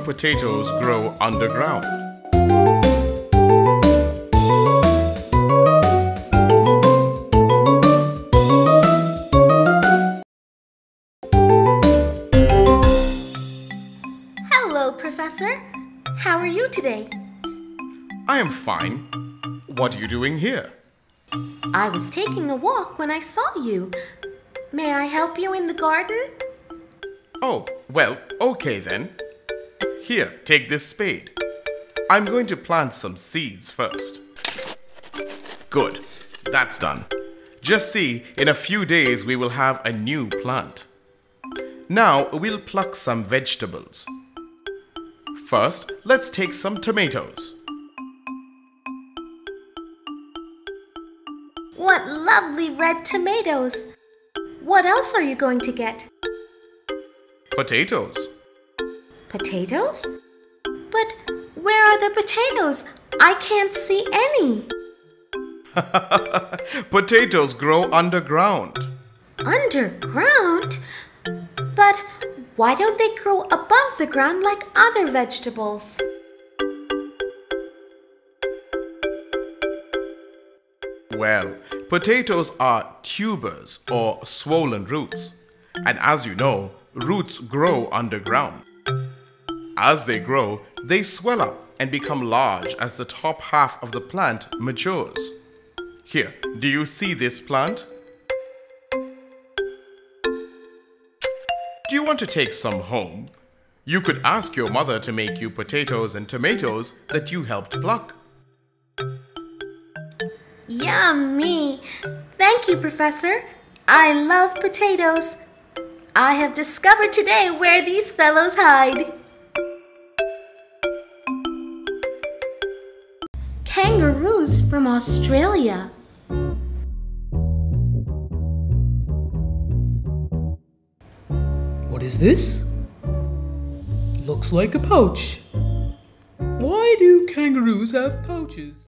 potatoes grow underground? Hello, Professor. How are you today? I am fine. What are you doing here? I was taking a walk when I saw you. May I help you in the garden? Oh, well, okay then. Here, take this spade. I'm going to plant some seeds first. Good, that's done. Just see, in a few days we will have a new plant. Now we'll pluck some vegetables. First, let's take some tomatoes. What lovely red tomatoes! What else are you going to get? Potatoes. Potatoes? But where are the potatoes? I can't see any. Potatoes grow underground. Underground? But why don't they grow above the ground like other vegetables? Well, potatoes are tubers or swollen roots. And as you know, roots grow underground. As they grow, they swell up and become large as the top half of the plant matures. Here, do you see this plant? Do you want to take some home? You could ask your mother to make you potatoes and tomatoes that you helped pluck. Yummy! Thank you, Professor. I love potatoes. I have discovered today where these fellows hide. Kangaroos from Australia. What is this? Looks like a pouch. Why do kangaroos have pouches?